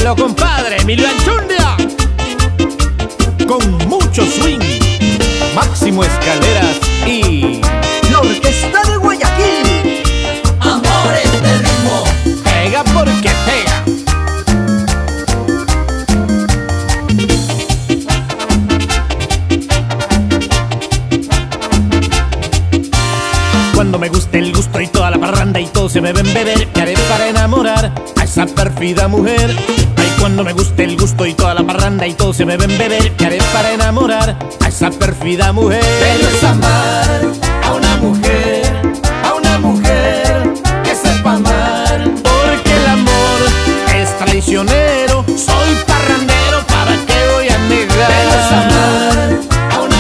Dímelo, compadre, Emilio Anchundia. Con mucho swing, Máximo Escaleras y la Orquesta de Guayaquil. Amores de ritmo. pega porque pega. Cuando me guste el gusto y toda la parranda y todos se me ven beber, ¿qué haré para enamorar a esa pérfida mujer? Ay, cuando me guste el gusto y toda la parranda y todos se me ven beber, ¿qué haré para enamorar a esa pérfida mujer? Pero es amar a una mujer que sepa amar. Porque el amor es traicionero, soy parrandero, ¿para qué voy a negar? Pero es amar a una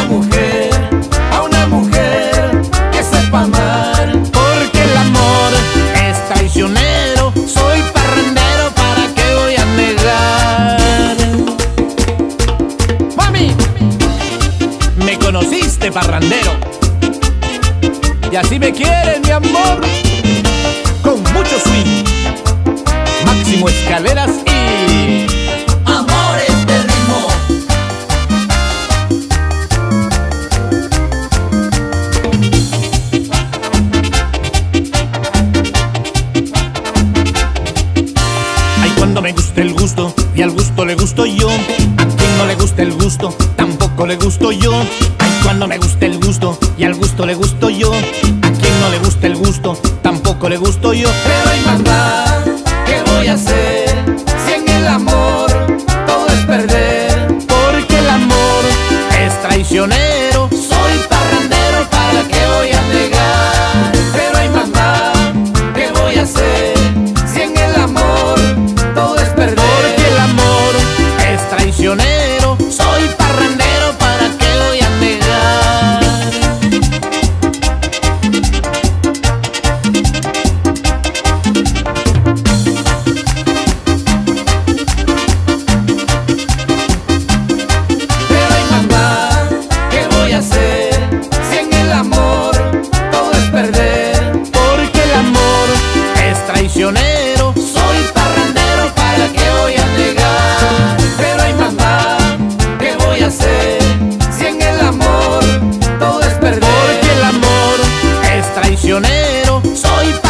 mujer que sepa amar. Porque el amor es traicionero, soy parrandero, ¿para qué voy a negar? Mami, me conociste parrandero, y así me quieres, mi amor. Con mucho swing, Máximo Escaleras y Amores de ritmo. ay, cuando me guste el gusto y al gusto le gusto yo. A quien no le guste el gusto, tampoco le gusto yo. Ay, cuando me guste el gusto y al gusto le gusto yo. A quien no le guste el gusto, tampoco le gusto yo. Pero hay maldad, ¿qué voy a hacer? Si en el amor todo es perder. Porque el amor es traicionero, Soy parrandero, ¿para qué voy a negar? Pero hay maldad, ¿qué voy a hacer? Si en el amor todo es perder. porque el amor es traicionero, soy parrandero, ¿para qué voy a negar? Pero hay maldad, ¿qué voy a hacer? Si en el amor todo es perder. Porque el amor es traicionero, Soy parrandero, ¿para qué voy a negar? Pero hay maldad, ¿qué voy a hacer? Si en el amor todo es perder. porque el amor es traicionero, soy